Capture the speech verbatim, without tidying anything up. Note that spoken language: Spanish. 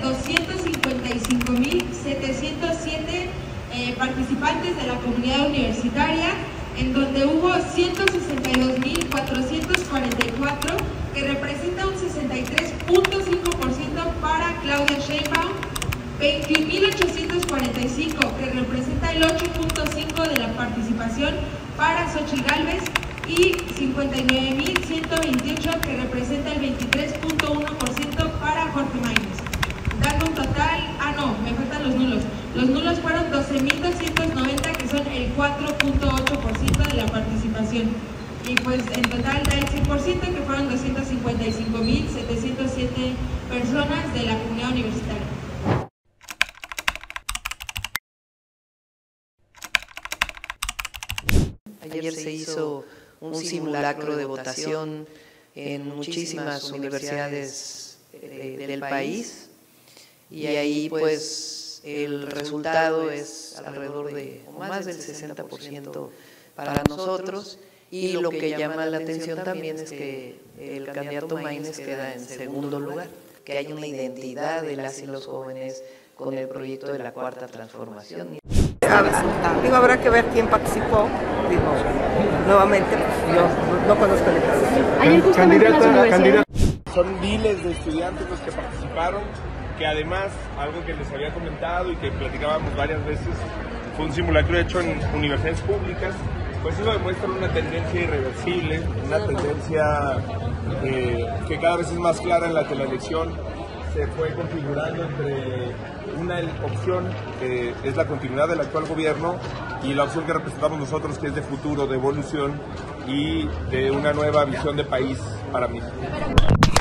doscientos cincuenta y cinco mil setecientos siete eh, participantes de la comunidad universitaria, en donde hubo ciento sesenta y dos mil cuatrocientos cuarenta y cuatro, que representa un sesenta y tres punto cinco por ciento para Claudia Sheinbaum, veintiún mil ochocientos cuarenta y cinco, que representa el ocho punto cinco por ciento de la participación para Xochitl Gálvez, y cincuenta y nueve mil ciento veintiocho, que representa el veintitrés punto uno por ciento para Jorge Maínez, dando un total, ah no, me faltan los nulos, los nulos fueron doce mil doscientos noventa, que son el cuatro punto ocho por ciento de la participación, y pues en total da el cien por ciento, que fueron doscientos cincuenta y cinco mil setecientos siete personas de la comunidad universitaria. Ayer se hizo un simulacro de votación en muchísimas universidades del país y ahí pues el resultado es alrededor de o más del sesenta por ciento para nosotros, y lo que llama la atención también es que el candidato Maínez queda en segundo lugar, que hay una identidad de las y los jóvenes con el proyecto de la Cuarta Transformación. Digo, habrá que ver quién participó. Digo, nuevamente, pues, yo no, no conozco el caso. Candidata, candidata. Son miles de estudiantes los que participaron, que además, algo que les había comentado y que platicábamos varias veces, fue un simulacro hecho en universidades públicas. Pues eso demuestra una tendencia irreversible, una tendencia eh, que cada vez es más clara en la que la elección se fue configurando entre una opción que es la continuidad del actual gobierno y la opción que representamos nosotros, que es de futuro, de evolución y de una nueva visión de país para México.